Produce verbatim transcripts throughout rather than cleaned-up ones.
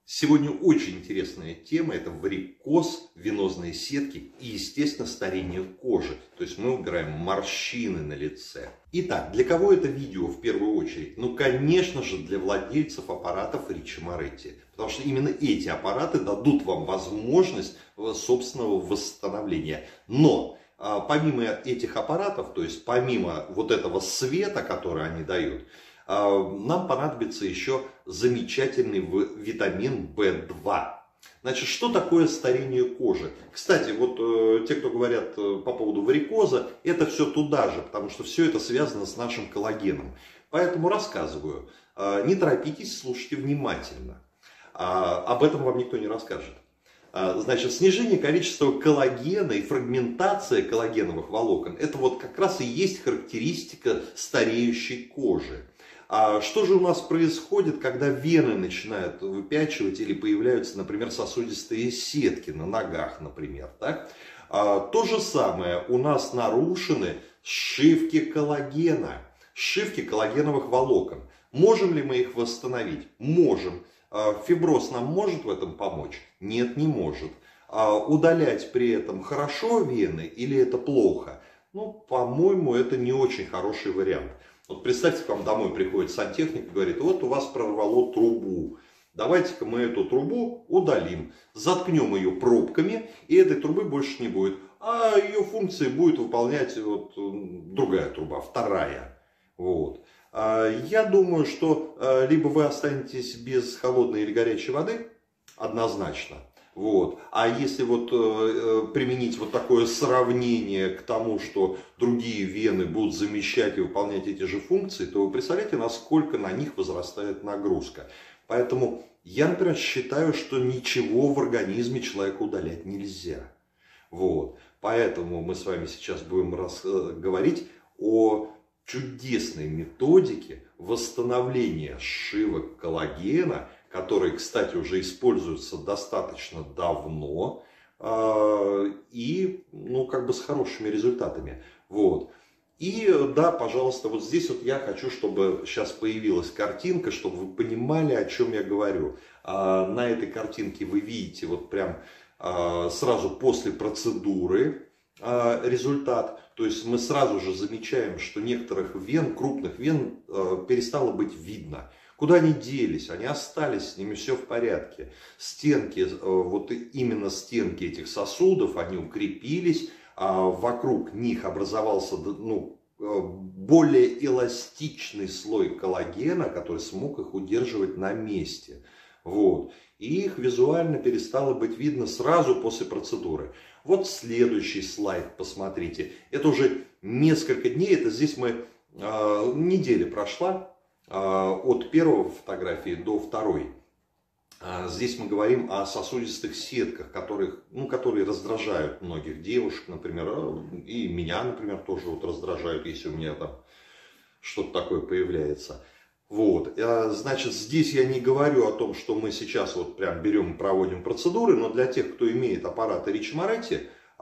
Сегодня очень интересная тема – это варикоз, венозные сетки и, естественно, старение кожи. То есть мы убираем морщины на лице. Итак, для кого это видео в первую очередь? Ну, конечно же, для владельцев аппаратов Ричи Моретти. Потому что именно эти аппараты дадут вам возможность собственного восстановления. Но помимо этих аппаратов, то есть помимо вот этого света, который они дают, нам понадобится еще замечательный витамин бэ два. Значит, что такое старение кожи? Кстати, вот э, те, кто говорят э, по поводу варикоза, это все туда же, потому что все это связано с нашим коллагеном. Поэтому рассказываю. Э, не торопитесь, слушайте внимательно. Э, об этом вам никто не расскажет. Э, значит, снижение количества коллагена и фрагментация коллагеновых волокон, это вот как раз и есть характеристика стареющей кожи. А что же у нас происходит, когда вены начинают выпячивать или появляются, например, сосудистые сетки на ногах, например. Да? А, то же самое, у нас нарушены сшивки коллагена, сшивки коллагеновых волокон. Можем ли мы их восстановить? Можем. А, фиброз нам может в этом помочь? Нет, не может. А, удалять при этом хорошо вены или это плохо? Ну, по-моему, это не очень хороший вариант. Вот представьте, к вам домой приходит сантехник и говорит: вот у вас прорвало трубу. Давайте-ка мы эту трубу удалим, заткнем ее пробками, и этой трубы больше не будет. А ее функции будет выполнять вот другая труба, вторая. Вот. Я думаю, что либо вы останетесь без холодной или горячей воды, однозначно. Вот. А если вот э, применить вот такое сравнение к тому, что другие вены будут замещать и выполнять эти же функции, то вы представляете, насколько на них возрастает нагрузка. Поэтому я, например, считаю, что ничего в организме человека удалять нельзя. Вот. Поэтому мы с вами сейчас будем раз, э, говорить о чудесной методике восстановления сшивок коллагена, которые, кстати, уже используются достаточно давно э, и, ну, как бы с хорошими результатами. Вот. И да, пожалуйста, вот здесь вот я хочу, чтобы сейчас появилась картинка, чтобы вы понимали, о чем я говорю. Э, на этой картинке вы видите вот прям э, сразу после процедуры э, результат. То есть мы сразу же замечаем, что некоторых вен, крупных вен э, перестало быть видно. Куда они делись? Они остались, с ними все в порядке. Стенки, вот именно стенки этих сосудов, они укрепились, а вокруг них образовался, ну, более эластичный слой коллагена, который смог их удерживать на месте. Вот. И их визуально перестало быть видно сразу после процедуры. Вот следующий слайд, посмотрите. Это уже несколько дней, это здесь мы, э, неделя прошла. От первой фотографии до второй. Здесь мы говорим о сосудистых сетках, которых, ну, которые раздражают многих девушек, например, и меня, например, тоже вот раздражают, если у меня там что-то такое появляется. Вот. Значит, здесь я не говорю о том, что мы сейчас вот прям берем и проводим процедуры, но для тех, кто имеет аппараты Ричи Моретти,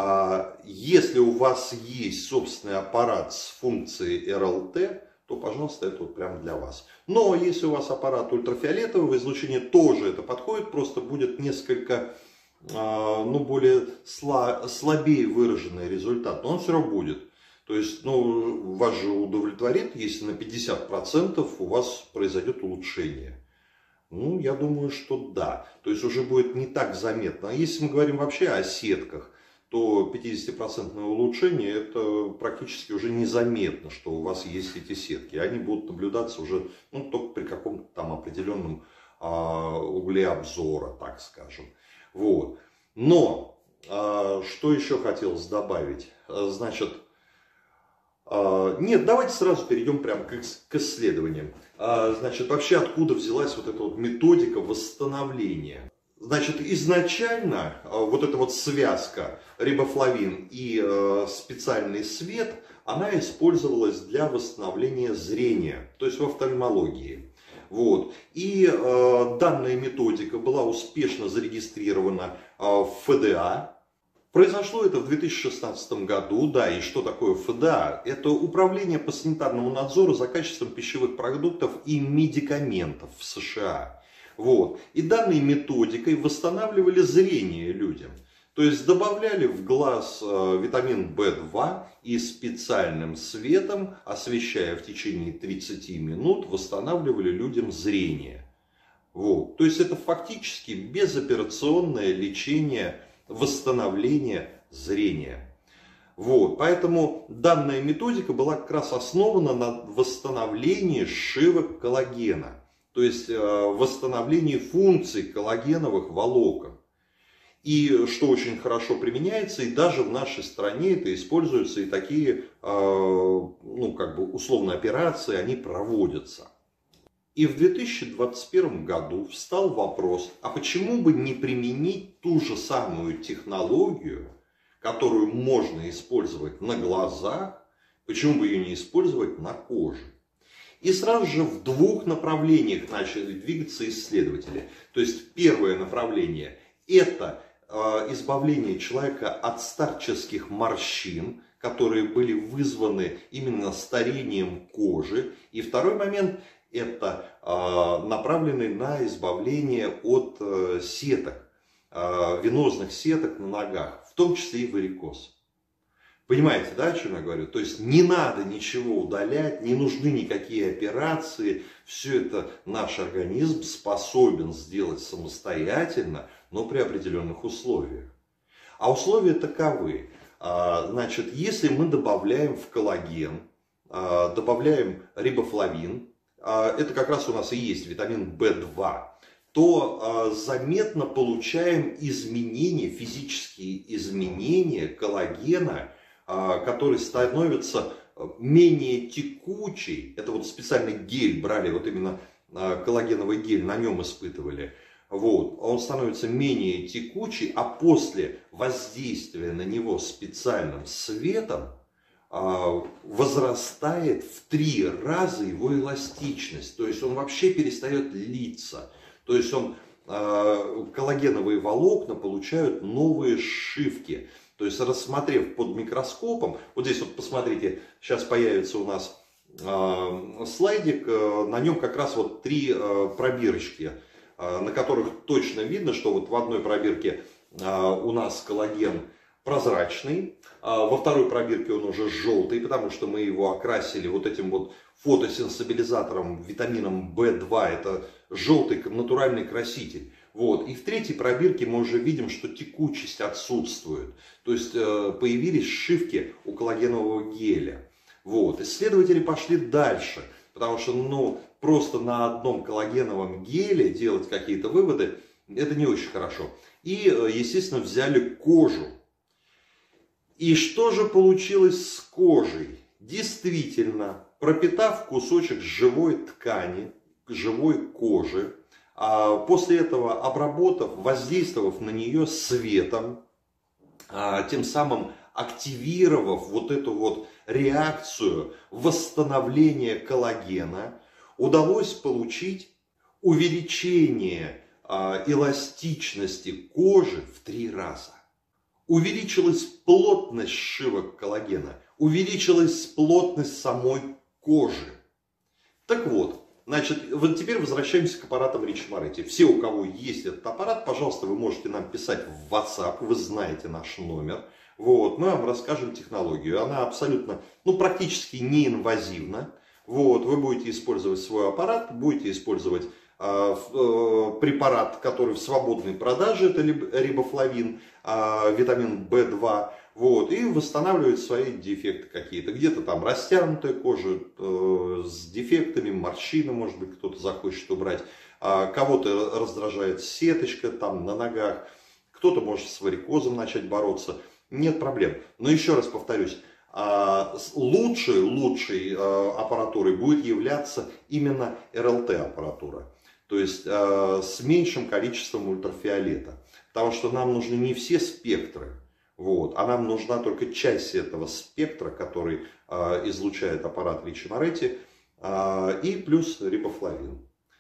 если у вас есть собственный аппарат с функцией эр эл тэ, то, пожалуйста, это вот прям для вас. Но если у вас аппарат ультрафиолетового излучения, тоже это подходит, просто будет несколько, ну, более слабее выраженный результат, но он все равно будет. То есть, ну, вас же удовлетворит, если на пятьдесят процентов у вас произойдет улучшение. Ну, я думаю, что да. То есть уже будет не так заметно. А если мы говорим вообще о сетках, то пятидесятипроцентное улучшение, это практически уже незаметно, что у вас есть эти сетки. Они будут наблюдаться уже, ну, только при каком-то там определенном а, угле обзора, так скажем. Вот. Но, а, что еще хотелось добавить? Значит, а, нет, давайте сразу перейдем прямо к, к исследованиям. А, значит, вообще откуда взялась вот эта вот методика восстановления? Значит, изначально вот эта вот связка рибофлавин и э, специальный свет, она использовалась для восстановления зрения, то есть в офтальмологии. Вот. И э, данная методика была успешно зарегистрирована э, в эф дэ а. Произошло это в две тысячи шестнадцатом году, да, и что такое эф дэ а? Это Управление по санитарному надзору за качеством пищевых продуктов и медикаментов в США. Вот. И данной методикой восстанавливали зрение людям. То есть добавляли в глаз э, витамин бэ два и специальным светом, освещая в течение тридцати минут, восстанавливали людям зрение. Вот. То есть это фактически безоперационное лечение, восстановление зрения. Вот. Поэтому данная методика была как раз основана на восстановлении сшивок коллагена. То есть э, восстановлении функций коллагеновых волокон. И что очень хорошо применяется, и даже в нашей стране это используются, и такие, э, ну, как бы условно операции, они проводятся. И в две тысячи двадцать первом году встал вопрос, а почему бы не применить ту же самую технологию, которую можно использовать на глазах, почему бы ее не использовать на коже? И сразу же в двух направлениях начали двигаться исследователи. То есть первое направление – это избавление человека от старческих морщин, которые были вызваны именно старением кожи. И второй момент – это направленный на избавление от сеток, венозных сеток на ногах, в том числе и варикоз. Понимаете, да, о чем я говорю? То есть не надо ничего удалять, не нужны никакие операции. Все это наш организм способен сделать самостоятельно, но при определенных условиях. А условия таковы. Значит, если мы добавляем в коллаген, добавляем рибофлавин, это как раз у нас и есть витамин бэ два, то заметно получаем изменения, физические изменения коллагена, который становится менее текучий. Это вот специальный гель брали, вот именно коллагеновый гель, на нем испытывали. Вот. Он становится менее текучий, а после воздействия на него специальным светом возрастает в три раза его эластичность. То есть он вообще перестает литься. То есть он, коллагеновые волокна получают новые сшивки. То есть, рассмотрев под микроскопом, вот здесь вот посмотрите, сейчас появится у нас э, слайдик, э, на нем как раз вот три э, пробирочки, э, на которых точно видно, что вот в одной пробирке э, у нас коллаген прозрачный, а во второй пробирке он уже желтый, потому что мы его окрасили вот этим вот фотосенсибилизатором, витамином бэ два, это желтый натуральный краситель. Вот. И в третьей пробирке мы уже видим, что текучесть отсутствует. То есть появились сшивки у коллагенового геля. Вот. Исследователи пошли дальше, потому что ну, просто на одном коллагеновом геле делать какие-то выводы, это не очень хорошо. И, естественно, взяли кожу. И что же получилось с кожей? Действительно, пропитав кусочек живой ткани, живой кожи, после этого обработав, воздействовав на нее светом, тем самым активировав вот эту вот реакцию восстановления коллагена, удалось получить увеличение эластичности кожи в три раза. Увеличилась плотность сшивок коллагена, увеличилась плотность самой кожи. Так вот. Значит, вот теперь возвращаемся к аппаратам Ричи Моретти. Все, у кого есть этот аппарат, пожалуйста, вы можете нам писать в WhatsApp, вы знаете наш номер. Вот, мы вам расскажем технологию. Она абсолютно, ну, практически неинвазивна. Вот, вы будете использовать свой аппарат, будете использовать э, э, препарат, который в свободной продаже, это рибофлавин, э, витамин бэ два. Вот, и восстанавливать свои дефекты какие-то. Где-то там растянутая кожа э, с дефектами, морщины, может быть, кто-то захочет убрать. А кого-то раздражает сеточка там на ногах. Кто-то может с варикозом начать бороться. Нет проблем. Но еще раз повторюсь, э, лучшей, лучшей э, аппаратурой будет являться именно эр эл тэ аппаратура. То есть э, с меньшим количеством ультрафиолета. Потому что нам нужны не все спектры. Вот. А нам нужна только часть этого спектра, который э, излучает аппарат Ричи Моретти, э, и плюс рибофлавин.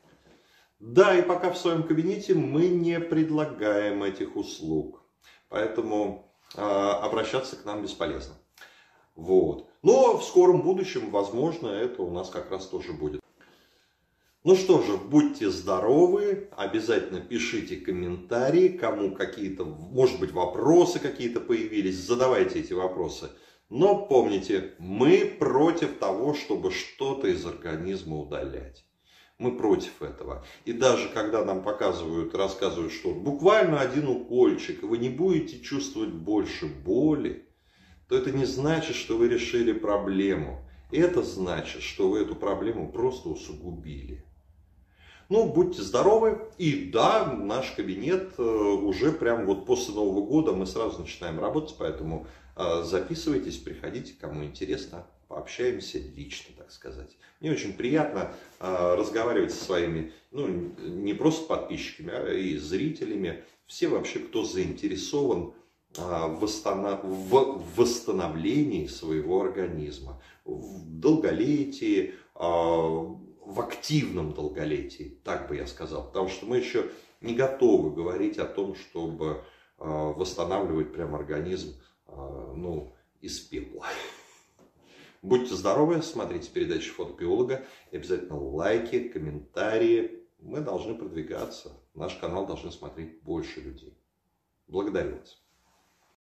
Да, и пока в своем кабинете мы не предлагаем этих услуг, поэтому э, обращаться к нам бесполезно. Вот. Но в скором будущем, возможно, это у нас как раз тоже будет. Ну что же, будьте здоровы, обязательно пишите комментарии, кому какие-то, может быть, вопросы какие-то появились, задавайте эти вопросы. Но помните, мы против того, чтобы что-то из организма удалять. Мы против этого. И даже когда нам показывают, рассказывают, что буквально один укольчик, и вы не будете чувствовать больше боли, то это не значит, что вы решили проблему. Это значит, что вы эту проблему просто усугубили. Ну, будьте здоровы. И да, наш кабинет уже прям вот после Нового года мы сразу начинаем работать, поэтому записывайтесь, приходите, кому интересно, пообщаемся лично, так сказать. Мне очень приятно разговаривать со своими, ну, не просто подписчиками, а и зрителями. Все вообще, кто заинтересован в восстановлении своего организма, в долголетии, в активном долголетии, так бы я сказал. Потому что мы еще не готовы говорить о том, чтобы восстанавливать прям организм, ну, из пепла. Будьте здоровы, смотрите передачи фотобиолога, и обязательно лайки, комментарии. Мы должны продвигаться, наш канал должны смотреть больше людей. Благодарю вас.